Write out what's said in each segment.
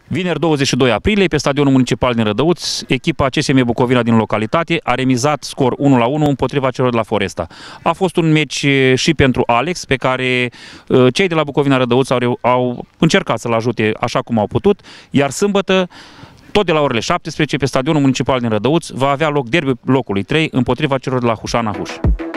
Vineri 22 aprilie, pe stadionul municipal din Rădăuți, echipa CSM Bucovina din localitate a remizat scor 1-1 împotriva celor de la Foresta. A fost un meci și pentru Alex, pe care cei de la Bucovina Rădăuți au încercat să-l ajute așa cum au putut, iar sâmbătă, tot de la orele 17, pe stadionul municipal din Rădăuți, va avea loc derby locului 3 împotriva celor de la Hușana-Huș.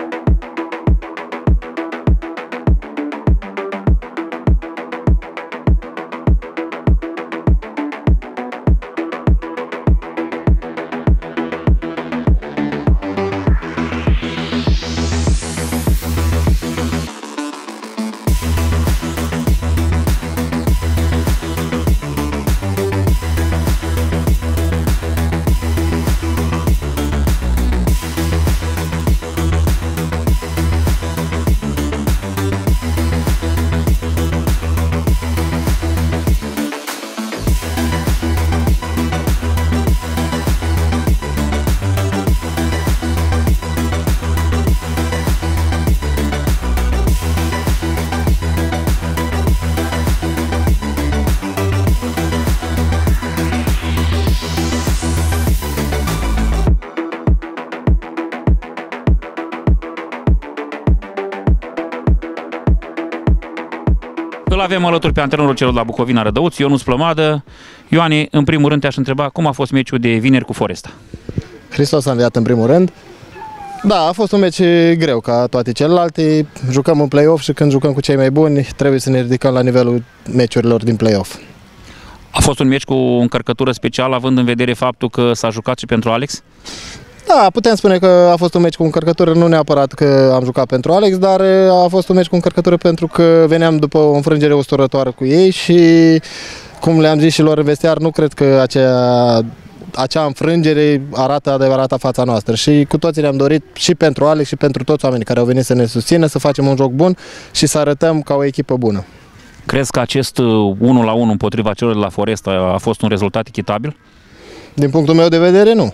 Îl avem alături pe antrenorul celor de la Bucovina Rădăuți, Ionuț Plămadă. Ioane, în primul rând te-aș întreba cum a fost meciul de vineri cu Foresta. Hristos a înviat în primul rând. Da, a fost un meci greu ca toate celelalte. Jucăm în play-off și când jucăm cu cei mai buni trebuie să ne ridicăm la nivelul meciurilor din play-off. A fost un meci cu o încărcătură specială, având în vedere faptul că s-a jucat și pentru Alex? Da, putem spune că a fost un meci cu încărcătură, nu neapărat că am jucat pentru Alex, dar a fost un meci cu încărcătură pentru că veneam după o înfrângere usturătoare cu ei și, cum le-am zis și lor în vestiar, nu cred că acea înfrângere arată adevărata fața noastră și cu toții ne-am dorit și pentru Alex și pentru toți oamenii care au venit să ne susțină, să facem un joc bun și să arătăm ca o echipă bună. Crezi că acest 1-1 împotriva celor de la Foresta a fost un rezultat echitabil? Din punctul meu de vedere, nu.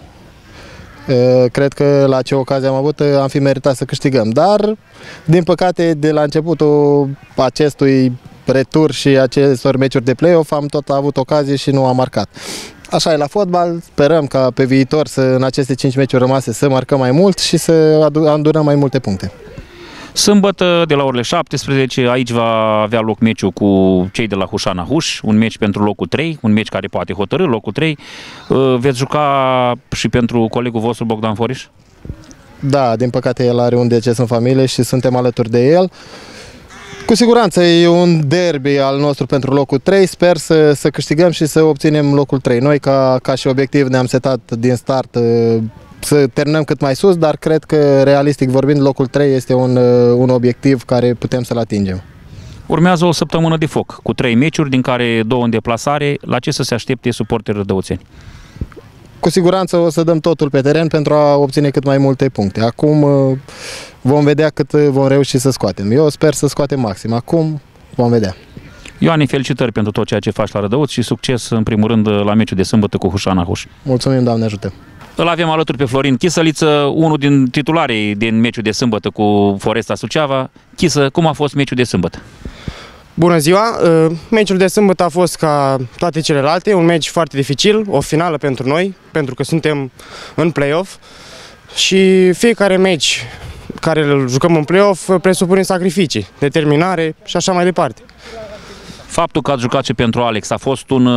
Cred că la ce ocazie am avut am fi meritat să câștigăm, dar din păcate de la începutul acestui retur și acestor meciuri de play-off am tot avut ocazie și nu am marcat. Așa e la fotbal, sperăm ca pe viitor în aceste 5 meciuri rămase să marcăm mai mult și să adunăm mai multe puncte. Sâmbătă, de la orele 17, aici va avea loc meciul cu cei de la Hușana-Huș, un meci pentru locul 3, un meci care poate hotărî locul 3. Veți juca și pentru colegul vostru Bogdan Foriș? Da, din păcate el are un deces în familie și suntem alături de el. Cu siguranță e un derby al nostru pentru locul 3, sper să câștigăm și să obținem locul 3. Noi ca și obiectiv ne-am setat din start să terminăm cât mai sus, dar cred că, realistic vorbind, locul 3 este un obiectiv care putem să-l atingem. Urmează o săptămână de foc, cu 3 meciuri, din care 2 în deplasare. La ce să se aștepte suporterii rădăuțeni? Cu siguranță o să dăm totul pe teren pentru a obține cât mai multe puncte. Acum vom vedea cât vom reuși să scoatem. Eu sper să scoatem maxim. Acum vom vedea. Ioane, felicitări pentru tot ceea ce faci la Rădăuți și succes, în primul rând, la meciul de sâmbătă cu Hușana-Huș. Mulțumim, Doamne ajută! Îl avem alături pe Florin Chisăliță, unul din titularii din meciul de sâmbătă cu Foresta Suceava. Chisă, cum a fost meciul de sâmbătă? Bună ziua! Meciul de sâmbătă a fost ca toate celelalte, un meci foarte dificil, o finală pentru noi, pentru că suntem în play-off și fiecare meci care îl jucăm în play-off presupune sacrificii, determinare și așa mai departe. Faptul că ați jucat și pentru Alex a fost un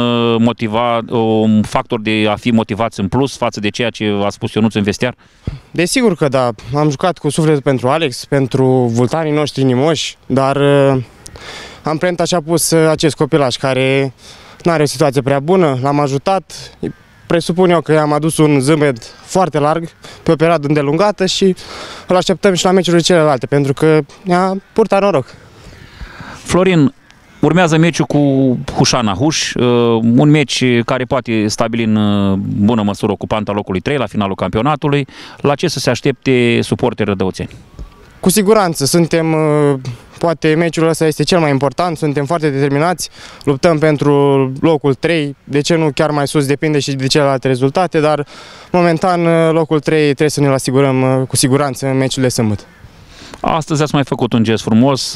factor de a fi motivați în plus față de ceea ce a spus Ionuț în vestiar? Desigur că da, am jucat cu sufletul pentru Alex, pentru vultanii noștri inimoși, dar amprenta și-a pus acest copilaș care nu are o situație prea bună, l-am ajutat, presupun eu că i-am adus un zâmbet foarte larg pe o perioadă îndelungată și îl așteptăm și la meciurile celelalte, pentru că ne-a purtat noroc. Florin, urmează meciul cu Hușana-Huș, un meci care poate stabili în bună măsură ocupanta locului 3 la finalul campionatului. La ce să se aștepte suporterii rădăuțeni? Cu siguranță, poate meciul ăsta este cel mai important, suntem foarte determinați, luptăm pentru locul 3, de ce nu chiar mai sus, depinde și de celelalte rezultate, dar momentan locul 3 trebuie să ne-l asigurăm cu siguranță în meciul de sâmbătă. Astăzi ați mai făcut un gest frumos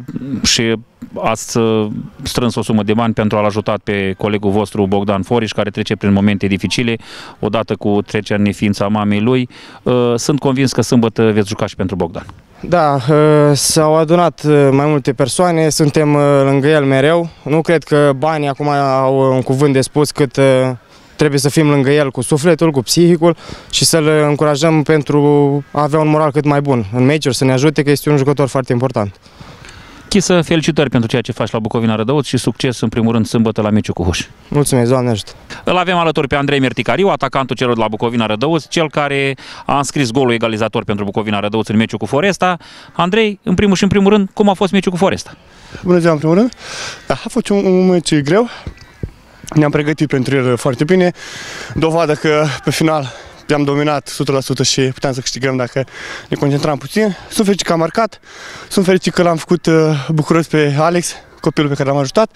și ați strâns o sumă de bani pentru a-l ajuta pe colegul vostru Bogdan Foriș, care trece prin momente dificile, odată cu trecerea în neființa mamei lui. Sunt convins că sâmbătă veți juca și pentru Bogdan. Da, s-au adunat mai multe persoane, suntem lângă el mereu. Nu cred că banii acum au un cuvânt de spus, cât trebuie să fim lângă el cu sufletul, cu psihicul și să-l încurajăm pentru a avea un moral cât mai bun în meciuri, să ne ajute, că este un jucător foarte important. Chisă, felicitări pentru ceea ce faci la Bucovina Rădăuți și succes în primul rând sâmbătă la meciul cu Huș. Mulțumesc, Doamne ajută! Îl avem alături pe Andrei Merticariu, atacantul celor de la Bucovina Rădăuți, cel care a înscris golul egalizator pentru Bucovina Rădăuți în meciul cu Foresta. Andrei, în primul și în primul rând, cum a fost meciul cu Foresta? Bună ziua, în primul rând! Da, a fost un meci greu. Ne-am pregătit pentru el foarte bine. Dovadă că pe final i-am dominat 100% și puteam să câștigăm dacă ne concentram puțin. Sunt fericit că am marcat. Sunt fericit că l-am făcut bucuros pe Alex, copilul pe care l-am ajutat.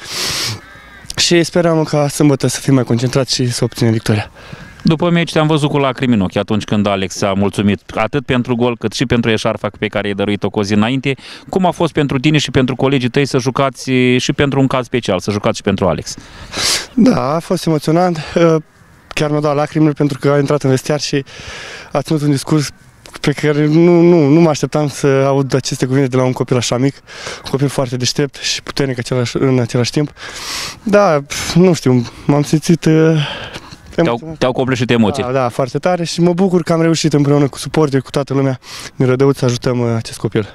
Și sperăm ca sâmbătă să fim mai concentrați și să obținem victoria. După meci te-am văzut cu lacrimi în ochi atunci când Alex a mulțumit atât pentru gol cât și pentru eșarfa pe care i-ai dăruit-o cu o zi înainte. Cum a fost pentru tine și pentru colegii tăi să jucați și pentru un caz special, să jucați și pentru Alex? Da, a fost emoționant. Chiar mi-a dat lacrimile pentru că a intrat în vestiar și a ținut un discurs pe care nu mă așteptam să aud aceste cuvinte de la un copil așa mic, un copil foarte deștept și puternic în același timp. Da, nu știu, m-am simțit te-au copleșit emoții. Da, foarte tare și mă bucur că am reușit împreună cu suporteri, cu toată lumea din Rădăuți să ajutăm acest copil.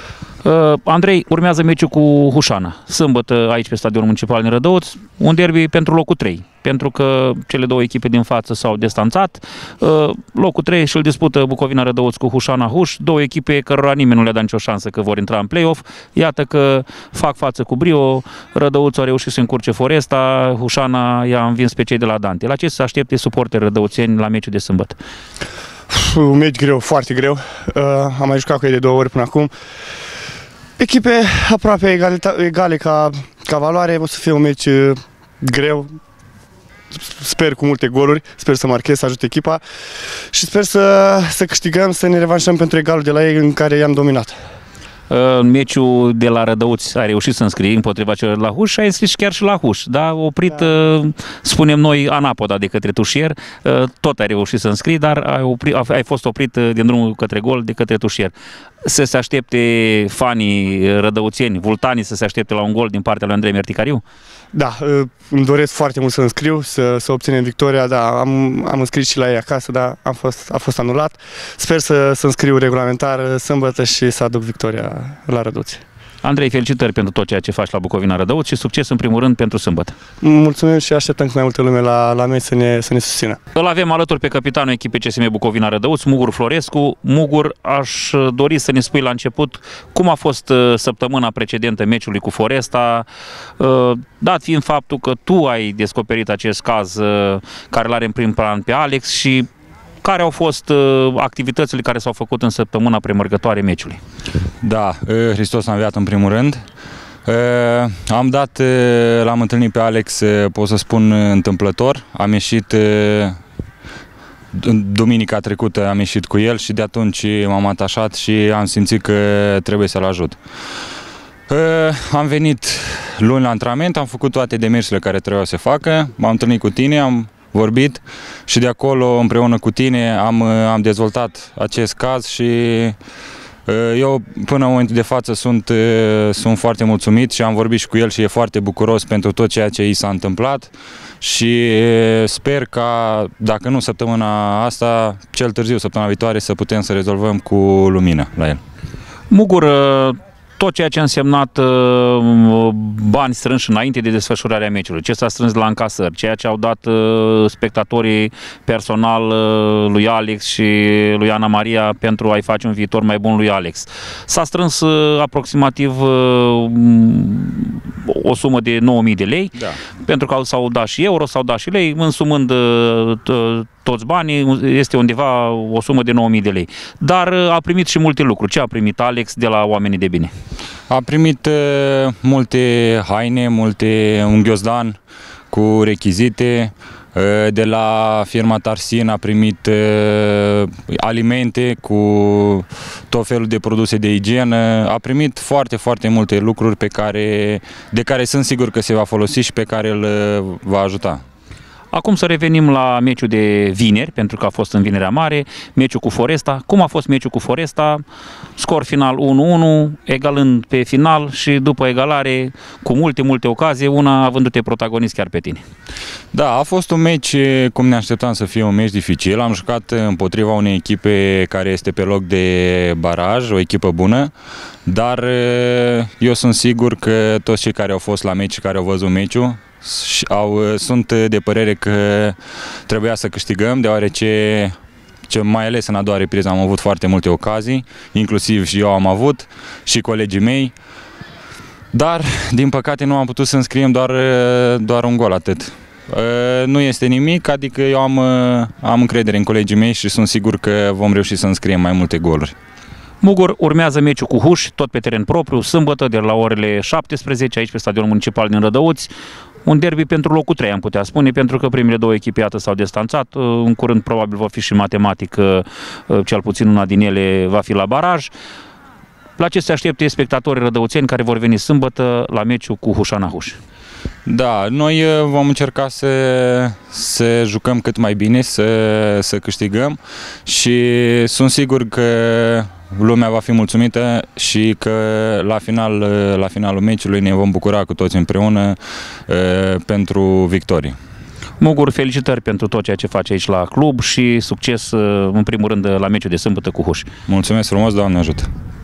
Andrei, urmează meciul cu Hușana. Sâmbătă aici pe Stadionul Municipal din Rădăuți, un derby pentru locul 3, pentru că cele două echipe din față s-au distanțat. Locul 3 și-l dispută Bucovina Rădăuți cu Hușana Huș, două echipe cărora nimeni nu le-a dat nicio șansă că vor intra în play-off. Iată că fac față cu brio, Rădăuți a reușit să încurce Foresta, Hușana i-a învins pe cei de la Dante. La ce se aștepte suporteri rădăuțeni la meciul de sâmbătă? Un meci greu, foarte greu. Am mai jucat cu ei de 2 ori până acum. Echipe aproape egale ca valoare, o să fie un meci greu, sper cu multe goluri, sper să marchez, să ajut echipa și sper să câștigăm, să ne revanșăm pentru egalul de la ei în care i-am dominat. În meciul de la Rădăuți ai reușit să înscrii împotriva celor de la Huș și ai înscris chiar și la Huș, da? Oprit, spunem noi, anapoda de către tușier, tot ai reușit să înscrii, dar ai fost oprit din drumul către gol de către tușier. Să se aștepte fanii rădăuțeni, vultanii, să se aștepte la un gol din partea lui Andrei Merticariu? Da, îmi doresc foarte mult să înscriu, să obținem victoria, da, am înscris și la ei acasă, dar a fost anulat. Sper să înscriu regulamentar sâmbătă și să aduc victoria la Rădăuți. Andrei, felicitări pentru tot ceea ce faci la Bucovina Rădăuți și succes în primul rând pentru sâmbătă. Mulțumim și așteptăm cu mai multă lume la meci să ne susțină. Îl avem alături pe capitanul echipei CSM Bucovina Rădăuți, Mugur Florescu. Mugur, aș dori să ne spui la început cum a fost săptămâna precedentă meciului cu Foresta, dat fiind faptul că tu ai descoperit acest caz care l-are în prim plan pe Alex și care au fost activitățile care s-au făcut în săptămâna premergătoare meciului? Da, Hristos a înviat în primul rând. L-am întâlnit pe Alex, pot să spun, întâmplător. Am ieșit duminica trecută, am ieșit cu el și de atunci m-am atașat și am simțit că trebuie să-l ajut. Am venit luni la antrenament, am făcut toate demersurile care trebuiau să se facă, m-am întâlnit cu tine, am vorbit și de acolo împreună cu tine am dezvoltat acest caz și eu până în momentul de față sunt foarte mulțumit și am vorbit și cu el și e foarte bucuros pentru tot ceea ce i s-a întâmplat și sper ca, dacă nu săptămâna asta, cel târziu săptămâna viitoare să putem să rezolvăm cu lumină la el. Mugur, tot ceea ce a însemnat bani strânși înainte de desfășurarea meciului, ce s-a strâns la încasări, ceea ce au dat spectatorii personal lui Alex și lui Ana Maria pentru a-i face un viitor mai bun lui Alex. S-a strâns aproximativ o sumă de 9.000 de lei, da. Pentru că s-au dat și euro, s-au dat și lei, însumând toți banii, este undeva o sumă de 9.000 de lei. Dar a primit și multe lucruri. Ce a primit Alex de la oamenii de bine? A primit multe haine, un ghiozdan cu rechizite. De la firma Tarsin a primit alimente cu tot felul de produse de igienă. A primit foarte, foarte multe lucruri de care sunt sigur că se va folosi și pe care îl va ajuta. Acum să revenim la meciul de vineri, pentru că a fost în Vinerea Mare, meciul cu Foresta. Cum a fost meciul cu Foresta? Scor final 1-1, egalând pe final și după egalare cu multe ocazii, una avându-te protagonist chiar pe tine. Da, a fost un meci, cum ne așteptam să fie un meci dificil. Am jucat împotriva unei echipe care este pe loc de baraj, o echipă bună, dar eu sunt sigur că toți cei care au fost la meci și care au văzut meciul sunt de părere că trebuia să câștigăm, deoarece mai ales în a doua repriză am avut foarte multe ocazii, inclusiv și eu am avut și colegii mei, dar din păcate nu am putut să înscriem doar un gol, atât. Nu este nimic, adică eu am încredere în colegii mei și sunt sigur că vom reuși să înscriem mai multe goluri. Mugur, urmează meciul cu Huș, tot pe teren propriu, sâmbătă de la orele 17, aici pe Stadionul Municipal din Rădăuți. Un derby pentru locul 3, am putea spune, pentru că primele două echipe, iată, s-au distanțat. În curând, probabil, va fi și matematic, cel puțin una din ele va fi la baraj. La ce se aștepte spectatorii rădăuțeni care vor veni sâmbătă la meciul cu Hușana Huș? Da, noi vom încerca să jucăm cât mai bine, să câștigăm și sunt sigur că lumea va fi mulțumită și că la finalul meciului ne vom bucura cu toți împreună pentru victorie. Mugur, felicitări pentru tot ceea ce faci aici la club și succes în primul rând la meciul de sâmbătă cu Huș. Mulțumesc frumos, Doamne ajută!